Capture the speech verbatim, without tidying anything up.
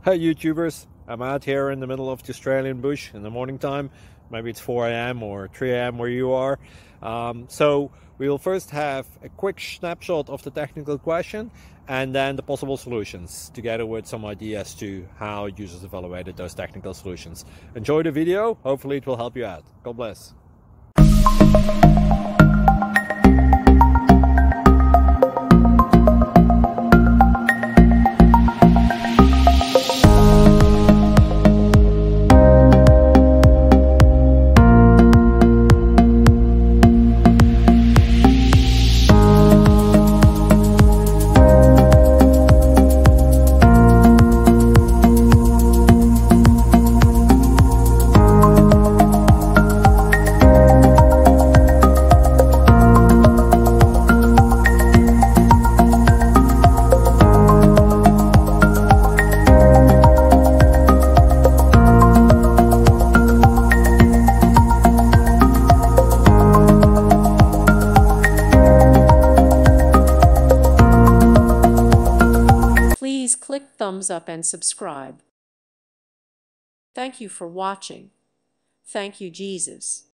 Hey YouTubers, I'm out here in the middle of the Australian bush in the morning time. Maybe it's four A M or three A M where you are. Um, so we will first have a quick snapshot of the technical question and then the possible solutions, together with some ideas to how users evaluated those technical solutions. Enjoy the video, hopefully it will help you out. God bless. Please click thumbs up and subscribe. Thank you for watching. Thank you, Jesus.